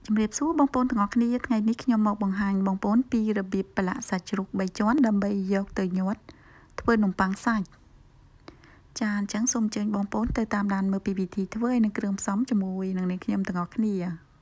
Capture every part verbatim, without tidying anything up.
ជំរាបសួរបងប្អូនទាំងអស់គ្នាថ្ងៃនេះខ្ញុំមកបង្ហាញបងប្អូនពីរបៀបប្រឡាក់សាច់ជ្រូកបីជាន់ដើម្បីយកទៅញាត់ធ្វើនំប៉័ងសាច់ចាអញ្ចឹងសូមអញ្ជើញបងប្អូនទៅតាមដានមើលពីវិធីធ្វើហើយនឹងគ្រឿងផ្សំជាមួយនឹងនាងខ្ញុំទាំងអស់គ្នា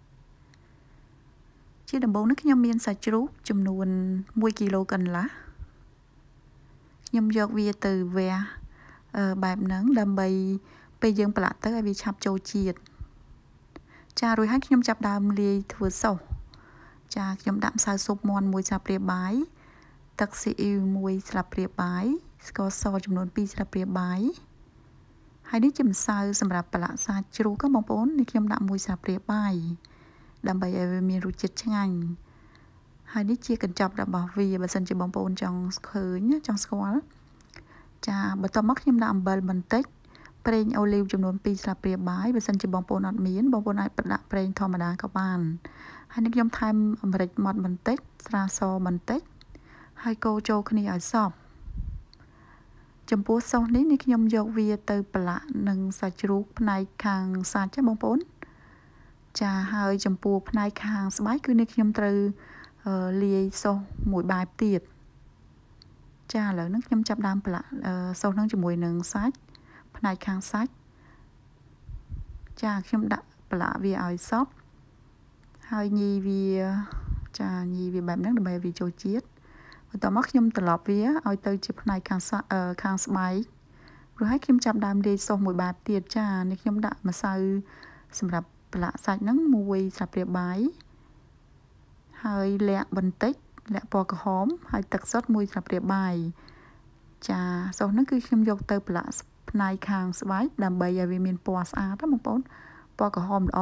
ជាដំបូងនេះខ្ញុំមានសាច់ជ្រូកចំនួនមួយគីឡូកន្លះខ្ញុំយកវាទៅវះបែបហ្នឹងដើម្បីពេលយើងប្រឡាក់ទៅឲ្យវាឆាប់ចូលជាតិចារួចហើយខ្ញុំចាប់ដើមលាយធ្វើសោសចាខ្ញុំដាក់ម្សៅស៊ុបមាន់មួយស្លាបព្រាបាយទឹកស៊ីអ៊ីវមួយស្លាបព្រាបាយស្ករសចំនួនពីរស្លាបព្រាបាយហើយនេះជាម្សៅសម្រាប់ប្រឡាក់សាច់ជ្រូកបងប្អូននេះខ្ញុំដាក់មួយស្លាបព្រាបាយដើម្បីឲ្យវាមានរសជាតិឆ្ងាញ់ហើយនេះជាកញ្ចប់របស់វាបើសិនជាបងប្អូនចង់ឃើញចង់ស្គាល់ចាបន្ទាប់មកខ្ញុំដាក់អំបិលបន្តិចប្រេងអូលីវចំនួនពីរស្លាបព្រាបាយបើសិនជាបងប្អូនអត់មានបងប្អូនអាចដាក់ប្រេងធម្មតាក៏បានហើយនេះខ្ញុំថែមអាមេរិកម៉ត់បន្តិចស្រាសបន្តិចហើយកូរចូលគ្នាឲ្យសព្វចំពោះសោសនេះនេះខ្ញុំយកវាទៅប្រឡាក់នឹងសាច់ជ្រូកផ្នែកខាងសាច់ចាបងប្អូនចាហើយចំពោះផ្នែកខាងស្បែកគឺនេះខ្ញុំត្រូវលាយសោសមួយបែបទៀតចាឥឡូវនេះខ្ញុំចាប់ដើមប្រឡាក់សោសនឹងជាមួយនឹងសាច់ផ្នែកខាងសាច់ចាខ្ញុំដាក់ប្រឡាក់វាឲ្យសព្វហើយញីវាចាញីវាបែបហ្នឹងដើម្បីវាចូលជាតិបន្ទាប់មកខ្ញុំត្រឡប់វាឲ្យទៅជាផ្នែកខាងខាងស្បែកព្រោះហើយខ្ញុំចាប់ដើមលាយសោសមួយបែបទៀតចានេះខ្ញុំដាក់ម្សៅសម្រាប់ប្រឡាក់សាច់ហ្នឹងមួយស្លាបព្រាបាយហើយលាក់បន្តិចលាក់ពណ៌ក្រហមហើយទឹកសុទ្ធមួយស្លាបព្រាបាយចាសោសហ្នឹងគឺខ្ញុំយកទៅប្រឡាក់ផ្នែកខាងស្បែកដើម្បីឲ្យវាមានពណ៌ស្អាតណាបងប្អូនពណ៌ក្រហមល្អ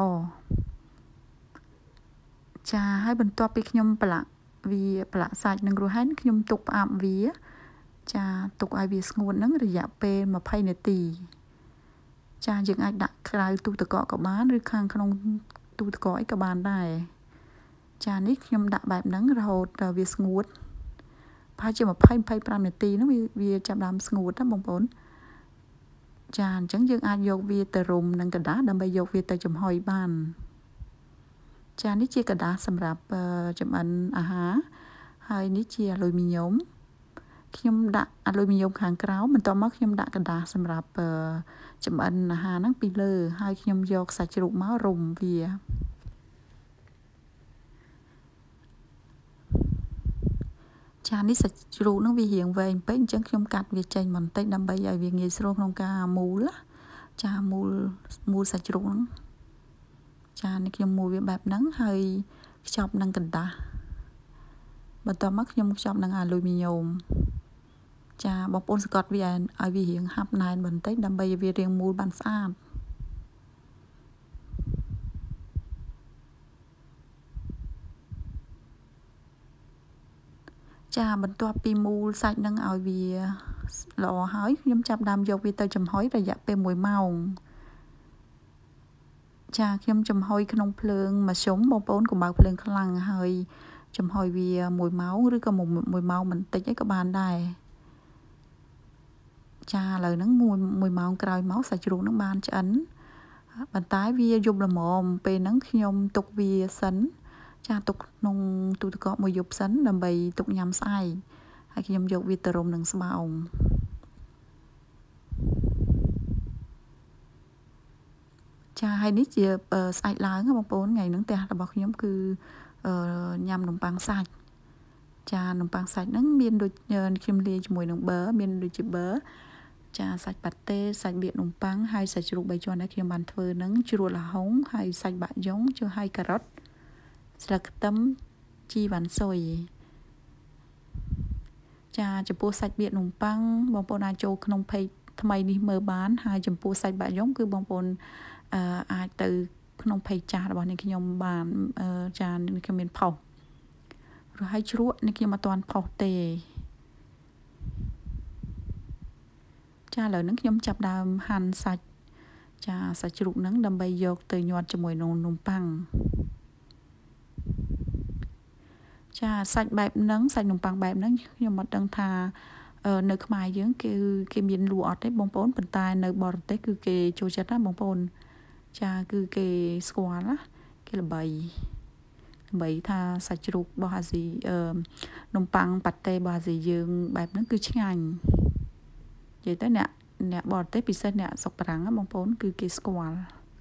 ចាហើយបន្ទាប់ពីខ្ញុំប្រឡាក់វាប្រឡាក់សាច់នឹងរួចហើយខ្ញុំទុកផ្អាប់វាចាទុកឲ្យវាស្ងួតនឹងរយៈពេលម្ភៃនាទីចាយើងអាចដាក់ក្រៅទូទឹកកកក៏បានឬខាងក្នុងទូទឹកកកអីក៏បានដែរចានេះខ្ញុំដាក់បែបហ្នឹងរហូតដល់វាស្ងួតប្រហែលជាម្ភៃ ម្ភៃប្រាំនាទីហ្នឹងវាចាប់ដើមស្ងួតណាបងប្អូនចាអញ្ចឹងយើងអាចយកវាទៅរុំនឹងกระดาษដើម្បីយកវាទៅចំហុយបានចានេះជាกระดาษសម្រាប់ចម្អិនអាហារហើយនេះជាអាលុយមីញ៉ុមខ្ញុំដាក់អាលុយមីញ៉ុមខាងក្រោមបន្ទាប់មកខ្ញុំដាក់กระดาษសម្រាប់ចម្អិនអាហារហ្នឹងពីលើហើយខ្ញុំយកសាច់ជ្រូកមករុំវាចានេះសាច់ជ្រូកហ្នឹងវារៀងវែងពេកអញ្ចឹងខ្ញុំកាត់វាចេញបន្តិចដើម្បីឲ្យវាងាយស្រួលក្នុងការមូលចាមូលមូលសាច់ជ្រូកហ្នឹងចានេះខ្ញុំមូលវាបែបហ្នឹងហើយខ្ចប់នឹងกระดาษបន្ទាប់មកខ្ញុំខ្ចប់នឹងអាលុយមីញ៉ុមចាបងប្អូនសង្កត់វាឲ្យវារៀងហាប់ណែនបន្តិចដើម្បីឲ្យវារៀងមូលបានស្អាតចាបន្ទាប់ពីមូលសាច់នឹងឲ្យវាល្អហើយខ្ញុំចាប់ដើមយកវាទៅចំហុយរយៈពេលមួយម៉ោងចាខ្ញុំចំហុយក្នុងភ្លើងមធ្យមបងប្អូនកុំបើកភ្លើងខ្លាំងហើយចំហុយវាមួយម៉ោងឬក៏មួយម៉ោងបន្តិចអីក៏បានដែរចាឥឡូវហ្នឹងមួយមួយម៉ោងក្រោយមកសាច់ជ្រូកហ្នឹងបានឆ្អិនប៉ុន្តែវាយប់ល្មមពេលហ្នឹងខ្ញុំទុកវាសិនចាទុកក្នុងទូទឹកកកមួយយប់សិនដើម្បីទុកញ៉ាំស្អែកហើយខ្ញុំយកវាទៅរុំនឹងស្បោងចាហើយនេះជាស្អែកឡើងបងប្អូនថ្ងៃហ្នឹងផ្ទះរបស់ខ្ញុំគឺញ៉ាំនំប៉័ងសាច់ចានំប៉័ងសាច់ហ្នឹងមានដូចខ្ញុំលាយជាមួយនឹងប៊ឺមានដូចជាប៊ឺចាសាច់ប៉ាតេសាច់បៀកនំប៉័ងហើយសាច់ជ្រូកបីជាន់ដែលខ្ញុំបានធ្វើហ្នឹងជ្រក់ល្ហុងហើយសាច់បាក់យ៉ុងជួយហើយការ៉ុតស្លឹកខ្ទឹមជីវ៉ាន់ស៊ុយចាចំពោះសាច់បៀកនំប៉័ងបងប្អូនអាចចូលក្នុង page ថ្មីនេះមើលបានហើយចំពោះសាច់បាក់យ៉ុងគឺបងប្អូនអឺអាចទៅក្នុង page ចាស់របស់នេះខ្ញុំបានចានេះខ្ញុំមានផុសព្រោះឲ្យជ្រក់នេះខ្ញុំអត់ទាន់ផុសទេចាឥឡូវហ្នឹងខ្ញុំចាប់ដើមហាន់សាច់ចាសាច់ជ្រូកហ្នឹងដើម្បីយកទៅញាត់ជាមួយនឹងនំប៉័ងចាសាច់បែបហ្នឹងសាច់នំប៉័ងបែបហ្នឹងខ្ញុំអត់ដឹងថានៅខ្មែរយើងគឺគេមានលក់អត់ទេបងប្អូនប៉ុន្តែនៅបរទេសគឺគេចូលចិត្តណាបងប្អូនចាគឺគេស្គាល់ណាគេល្បី mấy tha sạch ruột bao hà gì nông băng bát tê bao gì dương bài nó cứ chinh ảnh vậy tới nè nè bọt tê bị nè sọc rắn á bông bốn cứ cái squal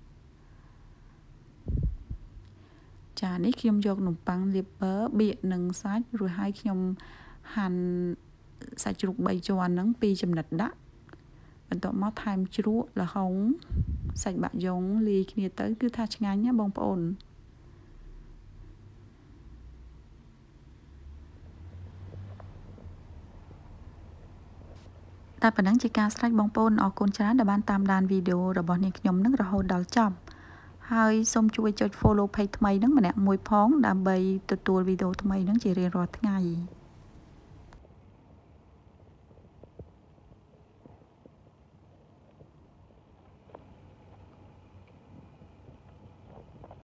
chả ní khi ông dọc nông băng liệp bớ bịa nâng sách rồi hai khi ông hành sạch ruột bay cho nắng pi chầm nật đáបន្ទាប់មកថែមជ្រក់ល្ហុងសាច់បាក់យ៉ុងលាយគ្នាទៅគឺថាឆ្ងាញ់ណាបងប្អូនតែប៉ុណ្ណឹងជាការស្រេចបងប្អូនអរគុណច្រើនដែលបានតាមដានវីដេអូរបស់នាងខ្ញុំនឹងរហូតដល់ចប់ហើយសូមជួយចុច follow page ថ្មីនឹងម្នាក់មួយផងដើម្បីទទួលវីដេអូថ្មីនឹងជារៀងរាល់ថ្ងៃ